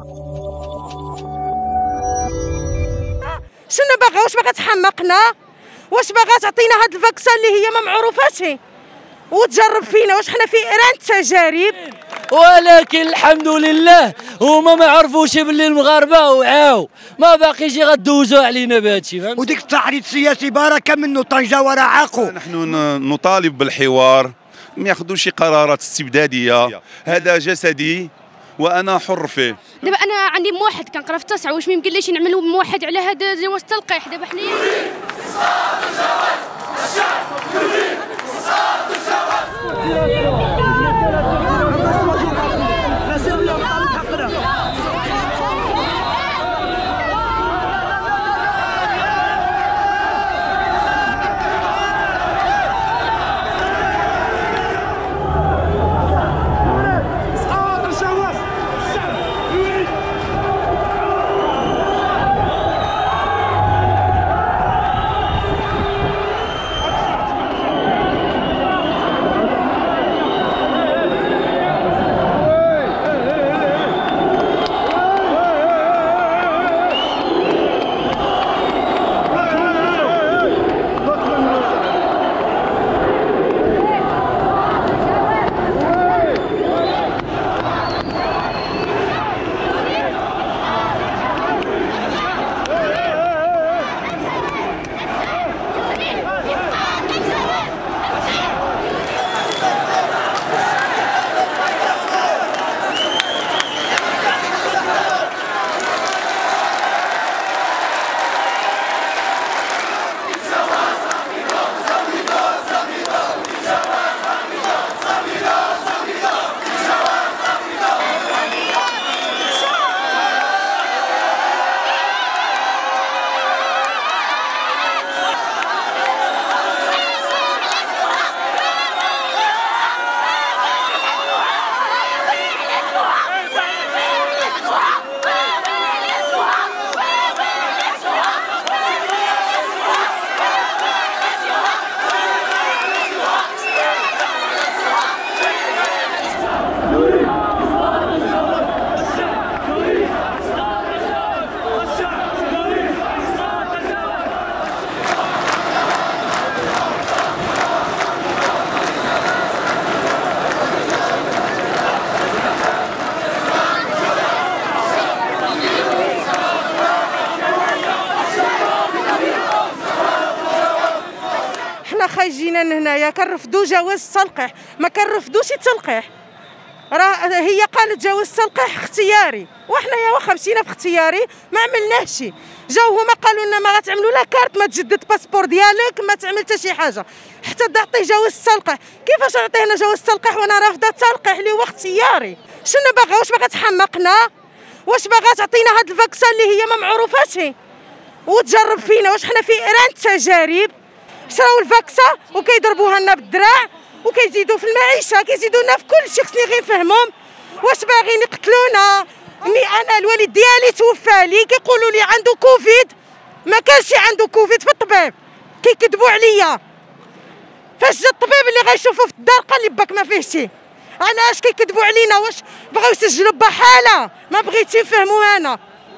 شنو باغا؟ واش باغا تحمقنا؟ واش باغا تعطينا هاد الفاكسه اللي هي ما معروفاش وتجرب فينا؟ واش حنا في ايران التجارب؟ ولكن الحمد لله هما ما عرفوش باللي المغاربه وعاو ما باقيش غدوزوا علينا بهادشي، فهمت؟ وديك التعريض السياسي بركه منه طنجه ورا عاقو. نحن نطالب بالحوار، ما ياخذوش قرارات استبداديه، هذا جسدي وانا حر فيه. دابا انا عندي موحد كنقرا في التاسعه، واش ما يمكنليش نعملوا موحد على هذا جواز التلقيح؟ دابا حنايا خايجين هنايا كنرفضوا جواز التلقيح، ما كنرفضوش التلقيح. راه هي قالت جواز التلقيح اختياري، وحنايا واخا مشينا في اختياري ما عملناهش. جاو هما قالوا لنا ما غتعملوا لا كارت، ما تجدد باسبور ديالك، ما تعمل حتى شي حاجه حتى تعطيه جواز التلقيح. كيفاش نعطيه جواز التلقيح وانا رافضه التلقيح اللي هو اختياري؟ شنو باغا؟ واش باغا تحمقنا؟ واش باغا تعطينا هاد الفاكسه اللي هي ما معروفاش وتجرب فينا؟ واش حنا في ايران التجارب؟ شراو الفاكسه وكيضربوها لنا بالدراع وكيزيدوا في المعيشه، كيزيدوا لنا في كل شيء. خصني غير نفهمهم واش باغيين يقتلونا؟ اني انا الوالد ديالي توفى لي كيقولوا لي عنده كوفيد، ما كانش عنده كوفيد في الطبيب، كيكذبوا عليا. فاش جا الطبيب اللي غيشوفوا في الدار قال لي باك ما فيه شي. علاش كيكذبوا علينا؟ واش بغاو يسجلوا بحاله؟ ما بغيتش نفهموا. انا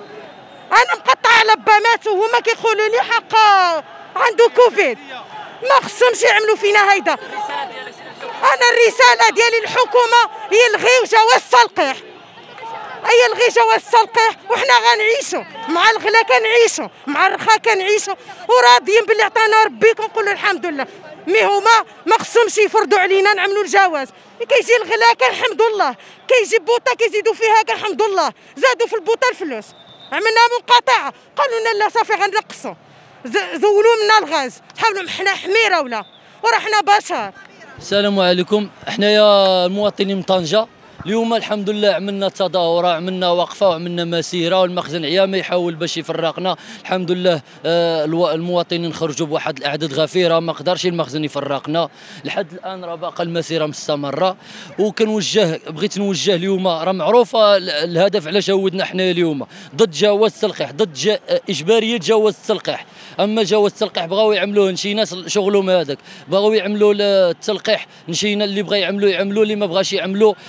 مقطعه على با مات وهما كيقولوا لي حق عنده كوفيد. ما خصهمش يعملوا فينا هيدا. انا الرساله ديالي للحكومه يلغيو جواز التلقيح، يلغي جواز التلقيح وحنا غنعيشوا مع الغلا، كنعيشوا مع الرخاء، كنعيشوا وراضيين باللي عطانا ربي، كنقولوا الحمد لله. مي هما ما خصهمش يفرضوا علينا نعملوا الجواز. كيجي الغلا كنحمدوا الله، كيجي بوطه كيزيدوا فيها كنحمدوا الله، زادوا في البوطه الفلوس، عملنا منقطعه، قالوا لنا لا صافي غنقصوا، زولوا منا الغاز، حاولوا حنا حميره ولا وراه حنا بشر. السلام عليكم، حنايا المواطنين من طنجه. اليوم الحمد لله عملنا تظاهره، عملنا وقفه وعملنا مسيره، والمخزن عيامه يحاول باش يفرقنا. الحمد لله المواطنين خرجوا بواحد الاعداد غفيره، ما قدرش المخزن يفرقنا. لحد الان راه باقا المسيره مستمره. بغيت نوجه اليوم، راه معروفه الهدف علاش عودنا حنايا اليوم ضد جواز التلقيح، ضد اجباريه جواز التلقيح. اما جواز التلقيح بغاو يعملوه شي ناس شغلهم هذاك، بغاو يعملوا التلقيح شي اللي بغى يعملوا، اللي ما بغاش يعملوا شغلهم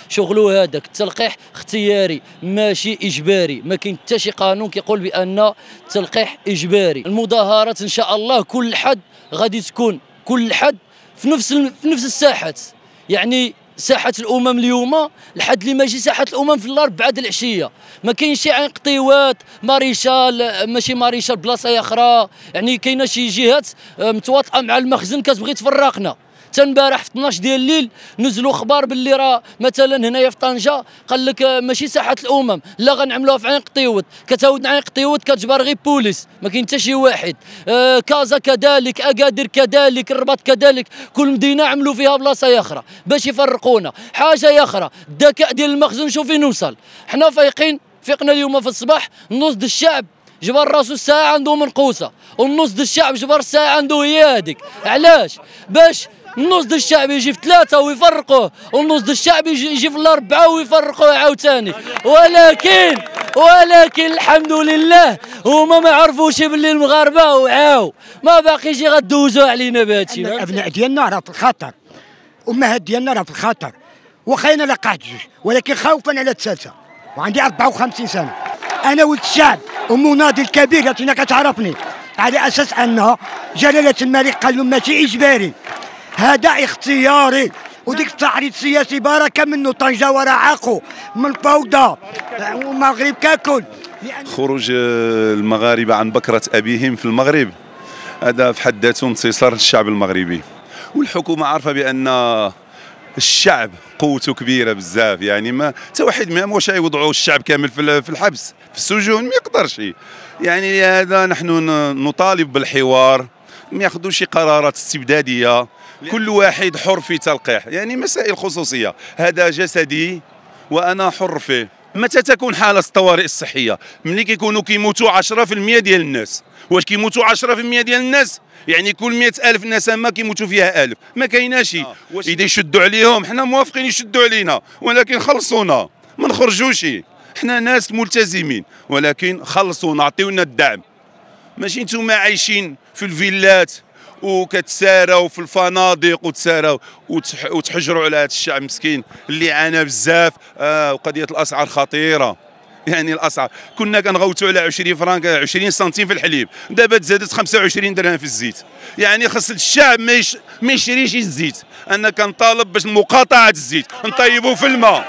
نخليو هذاك التلقيح اختياري ماشي اجباري. ما كاين حتى شي قانون كيقول بان التلقيح اجباري. المظاهرات ان شاء الله كل حد غادي تكون كل حد في نفس الساحات، يعني ساحة الأمم اليوم لحد اللي ماشي ساحة الأمم في الأربعة د العشية. ما كاينش شي عين قطيوات ماريشال ماشي ماريشال بلاصة أخرى، يعني كاينة شي جهات متواطئة مع المخزن كتبغي تفرقنا. حتى امبارح في 12 ديال الليل نزلوا اخبار باللي راه مثلا هنايا في طنجه قال لك ماشي ساحه الامم، لا غنعملوها في عين قطيوت، كتعاود عين قطيوت كتجبر غير بوليس، ما كاين حتى شي واحد. كازا كذلك، اكادير كذلك، الرباط كذلك، كل مدينه عملوا فيها بلاصه اخرى باش يفرقونا. حاجه اخرى الذكاء ديال المخزن شوف فين وصل. حنا فايقين، فيقنا اليوم في الصباح النص د الشعب جبر راسو الساعه عنده منقوصه، والنص د الشعب جبر الساعه عنده هي هذيك. علاش؟ باش النص ديال الشعب يجي في 3 ويفرقوه، والنص ديال الشعب يجي في 4 ويفرقوه عاوتاني. ولكن الحمد لله هما ما عرفوش باللي المغاربه وعاو ما باقيش غدوزوا علينا بهادشي. الابناء ديالنا راه في الخطر، امهات ديالنا راه في الخطر، واخا انا لقحت جوج ولكن خوفا على الثالثه، وعندي 54 سنه. انا ولد الشعب ومناضل كبير التي كتعرفني، على اساس ان جلاله الملك قال لهم ماشي اجباري، هذا اختياري. وديك التعريض السياسي بركه منه. طنجه ورعاقو من الفوضى والمغرب ككل. خروج المغاربه عن بكره ابيهم في المغرب هذا في حد ذاته انتصار للشعب المغربي، والحكومه عارفه بان الشعب قوته كبيره بزاف. يعني ما حتى واحد ما واش يوضعوا الشعب كامل في الحبس في السجون، ما يقدرش. يعني لهذا نحن نطالب بالحوار، ما ياخذوش شي قرارات استبداديه، كل واحد حر في تلقيح. يعني مسائل خصوصيه، هذا جسدي وانا حر فيه. متى تكون حاله الطوارئ الصحيه؟ ملي كيكونوا كيموتوا 10% ديال الناس. واش كيموتوا 10% ديال الناس؟ يعني كل 100,000 نسمه كيموتوا فيها 1000، ما كايناش. اذا يشدوا عليهم حنا موافقين يشدوا علينا، ولكن خلصونا ما نخرجوش. حنا ناس ملتزمين، ولكن خلصونا عطيونا الدعم. ماشي نتوما عايشين في الفيلات وكتساراو في الفنادق وتساراو وتحجروا على هذا الشعب مسكين اللي عانى بزاف. وقضيه الاسعار خطيره. يعني الاسعار كنا كنغوتوا على 20 فرانك 20 سنتيم في الحليب، دابا تزادت 25 درهم في الزيت. يعني خاص الشعب ما يشريش الزيت. انا كنطالب باش مقاطعه الزيت، نطيبوا في الماء.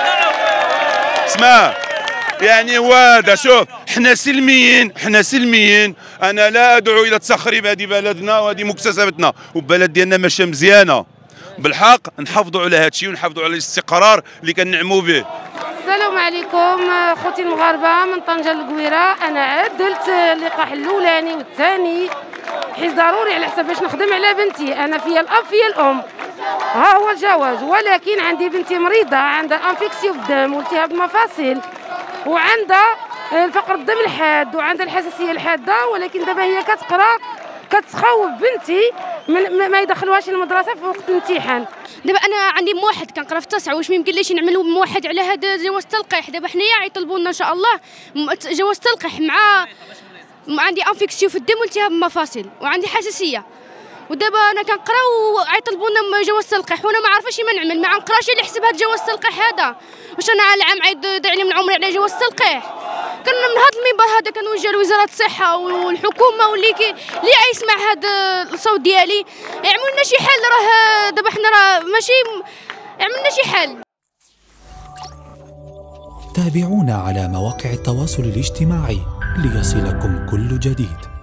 اسمع يعني وادا شوف، حنا سلميين. انا لا ادعو الى تخريب هذه بلدنا وهذه مكتسباتنا، والبلد ديالنا ماشيه مزيانه. بالحق نحافظوا على هذا الشيء ونحافظوا على الاستقرار اللي كنعموا به. السلام عليكم خوتي المغاربه من طنجه للقويره. انا عدلت اللقاح الاولاني والثاني حيت ضروري على حساب باش نخدم على بنتي. انا فيا الاب فيا الام، ها هو الجواز. ولكن عندي بنتي مريضه، عندها انفيكسيو في الدم والتهاب المفاصل، وعندها الفقر الدم الحاد، وعندها الحساسيه الحاده. ولكن دابا هي كتقرا، كتخوف بنتي من ما يدخلوهاش المدرسه في وقت الامتحان. دابا انا عندي موحد كنقرا في التاسعه، واش ما يمكنليش نعملوا موحد على هذا جواز التلقيح؟ دابا حنايا غيطلبوا لنا ان شاء الله جواز التلقيح مع عندي انفيكسيو في الدم والتهاب المفاصل وعندي حساسيه، ودابا انا كنقرا وغيطلبوا لنا جواز التلقيح، وانا ما عارفاش ما نعمل. ما نقراش على حساب هذا جواز التلقيح هذا. واش انا العام يضيع لي من عمري على جواز التلقيح؟ كان من هذا المنبر هذا كنوجه لوزاره الصحه والحكومه واللي اللي يسمع هذا الصوت ديالي يعملوا لنا شي حل. راه دابا حنا راه ماشي يعملنا شي حل. تابعونا على مواقع التواصل الاجتماعي ليصلكم كل جديد.